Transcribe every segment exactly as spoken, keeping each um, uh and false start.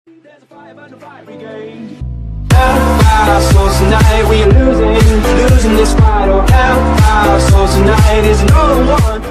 There's a five under five brigade. Our souls tonight, we are losing, losing this fight. Oh, help our souls tonight, is no one.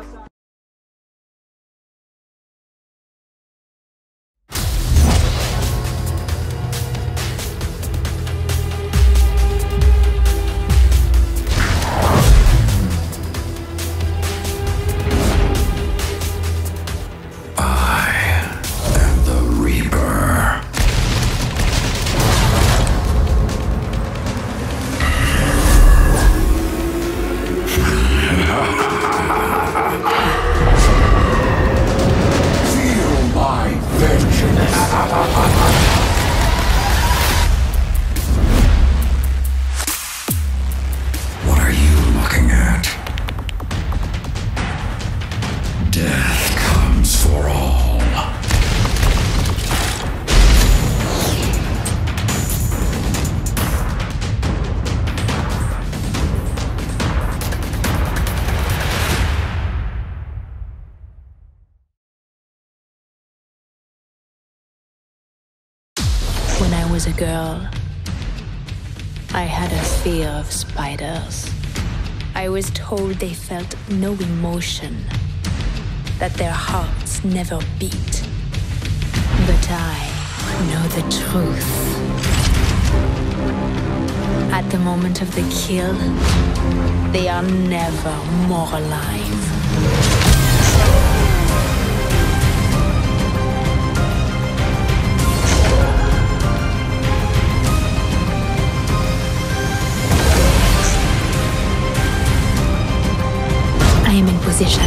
When I was a girl, I had a fear of spiders. I was told they felt no emotion, that their hearts never beat. But I know the truth. At the moment of the kill, they are never more alive. I am in position.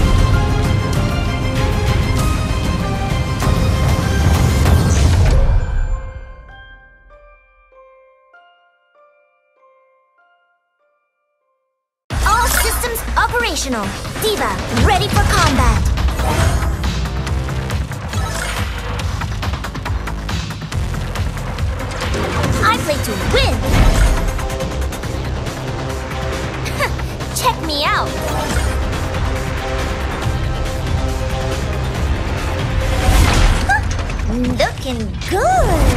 All systems operational. D.Va, ready for combat. I play to win. Check me out. Looking good!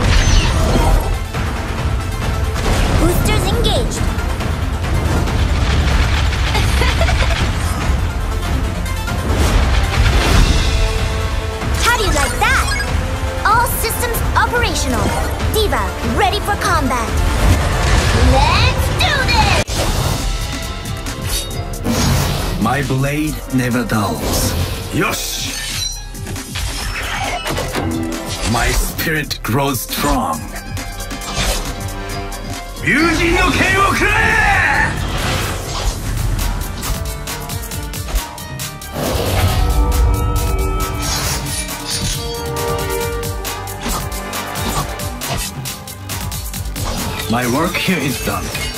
Boosters engaged! How do you like that? All systems operational. D.Va, ready for combat. Let's do this! My blade never dulls. Yosh! My spirit grows strong. Ryujin no ken wo kurare! My work here is done.